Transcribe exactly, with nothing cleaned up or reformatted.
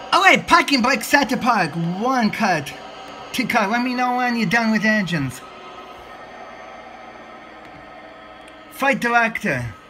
Alright, parking brake set to park. One cut. Two cut. Let me know when you're done with engines. Flight director.